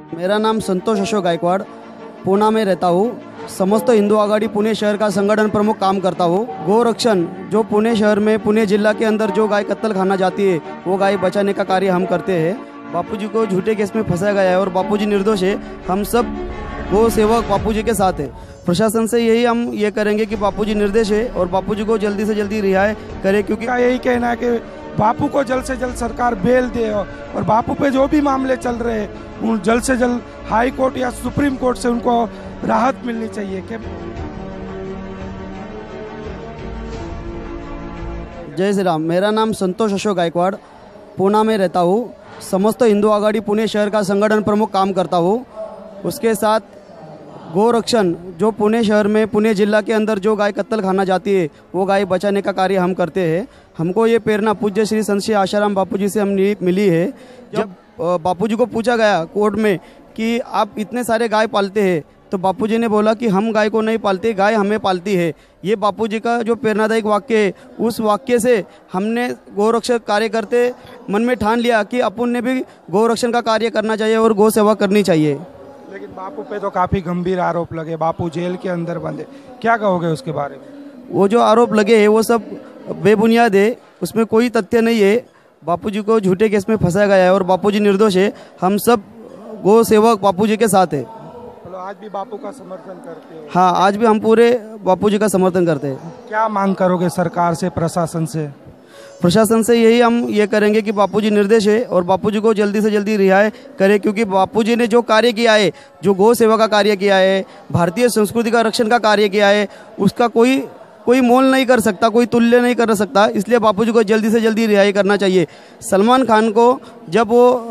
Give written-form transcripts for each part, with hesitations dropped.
मेरा नाम संतोष अशोक गायकवाड़, पूना में रहता हूँ। समस्त हिंदू आघाड़ी पुणे शहर का संगठन प्रमुख काम करता हूँ। गोरक्षण जो पुणे शहर में, पुणे जिला के अंदर जो गाय कत्ल खाना जाती है, वो गाय बचाने का कार्य हम करते हैं। बापूजी को झूठे केस में फंसाया गया है और बापूजी निर्दोष है। हम सब गो सेवक बापूजी के साथ है। प्रशासन से यही हम ये करेंगे कि बापूजी निर्दोष है और बापूजी को जल्दी से जल्दी रिहाई करे, क्योंकि यही कहना है कि बापू को जल्द से जल्द सरकार बेल दे और बापू पे जो भी मामले चल रहे हैं उन जल्द से जल्द हाई कोर्ट या सुप्रीम कोर्ट से उनको राहत मिलनी चाहिए। जय श्री राम। मेरा नाम संतोष अशोक गायकवाड़, पूना में रहता हूँ। समस्त हिंदू आघाड़ी पुणे शहर का संगठन प्रमुख काम करता हूँ। उसके साथ गोरक्षण जो पुणे शहर में, पुणे जिला के अंदर जो गाय कत्ल खाना जाती है, वो गाय बचाने का कार्य हम करते हैं। हमको ये प्रेरणा पूज्य श्री संत श्री आशाराम बापूजी से हम मिली है। जब बापूजी को पूछा गया कोर्ट में कि आप इतने सारे गाय पालते हैं, तो बापूजी ने बोला कि हम गाय को नहीं पालते, गाय हमें पालती है। ये बापूजी का जो प्रेरणादायक वाक्य है, उस वाक्य से हमने गौरक्षक कार्य करते मन में ठान लिया कि अपन ने भी गौरक्षण का कार्य करना चाहिए और गौ सेवा करनी चाहिए। लेकिन बापू पे तो काफी गंभीर आरोप लगे, बापू जेल के अंदर बंद है, क्या कहोगे उसके बारे में? वो जो आरोप लगे हैं वो सब बेबुनियाद है, उसमें कोई तथ्य नहीं है। बापूजी को झूठे केस में फंसाया गया है और बापूजी निर्दोष है। हम सब गौ सेवक बापूजी के साथ है। चलो, आज भी बापू का समर्थन करते हो? हाँ, आज भी हम पूरे बापूजी का समर्थन करते हैं। क्या मांग करोगे सरकार से, प्रशासन से? प्रशासन से यही हम ये करेंगे कि बापूजी निर्दोष है और बापूजी को जल्दी से जल्दी रिहाई करे, क्योंकि बापूजी ने जो कार्य किया है, जो गौ सेवा का कार्य किया है, भारतीय संस्कृति का रक्षण का कार्य किया है, उसका कोई मोल नहीं कर सकता, कोई तुल्य नहीं कर सकता। इसलिए बापूजी को जल्दी से जल्दी रिहाई करना चाहिए। सलमान खान को जब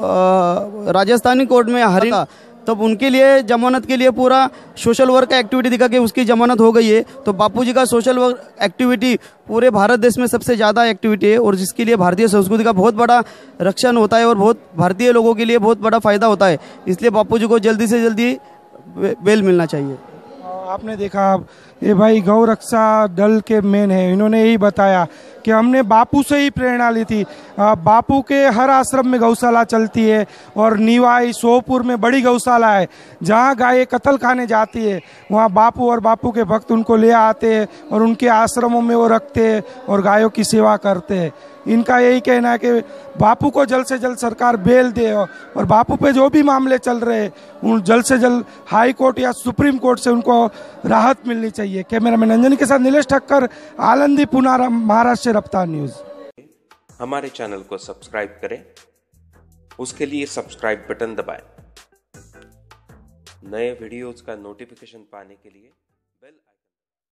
वो राजस्थानी कोर्ट में हारा, तब उनके लिए जमानत के लिए पूरा सोशल वर्क का एक्टिविटी दिखा के उसकी जमानत हो गई है। तो बापूजी का सोशल वर्क एक्टिविटी पूरे भारत देश में सबसे ज़्यादा एक्टिविटी है और जिसके लिए भारतीय संस्कृति का बहुत बड़ा रक्षण होता है और बहुत भारतीय लोगों के लिए बहुत बड़ा फायदा होता है। इसलिए बापूजी को जल्दी से जल्दी बेल मिलना चाहिए। आपने देखा ये भाई गौ रक्षा दल के मेन है, इन्होंने यही बताया कि हमने बापू से ही प्रेरणा ली थी। बापू के हर आश्रम में गौशाला चलती है और निवाई सोपुर में बड़ी गौशाला है, जहाँ गाय कत्ल खाने जाती है, वहाँ बापू और बापू के भक्त उनको ले आते हैं और उनके आश्रमों में वो रखते हैं और गायों की सेवा करते हैं। इनका यही कहना है कि बापू को जल्द से जल्द सरकार बेल दे और बापू पे जो भी मामले चल रहे हैं उन जल्द से जल्द हाई कोर्ट या सुप्रीम कोर्ट से उनको राहत मिलनी चाहिए। कैमरामैन अंजनी के साथ नीलेश ठक्कर, आलंदी, पुणे, महाराष्ट्र, रफ्तार न्यूज। हमारे चैनल को सब्सक्राइब करें, उसके लिए सब्सक्राइब बटन दबाएं। नए वीडियोस का नोटिफिकेशन पाने के लिए बेल